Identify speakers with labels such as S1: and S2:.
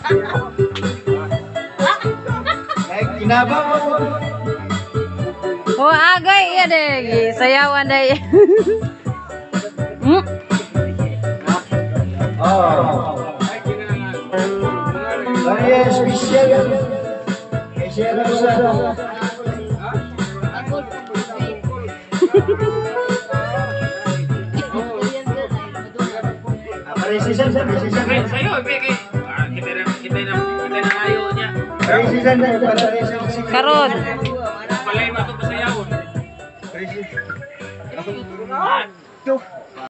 S1: Kinaba mo.
S2: Oh, agay ya deh, sayawan deh.
S1: Oh. Saya spesial. Spesial Rosa. Precision sa precision.
S3: Sa'yo, kita na ayaw niya.
S1: Precision na para sa
S2: Karon.
S3: Palay ba ito pa sa'yo?
S1: precision.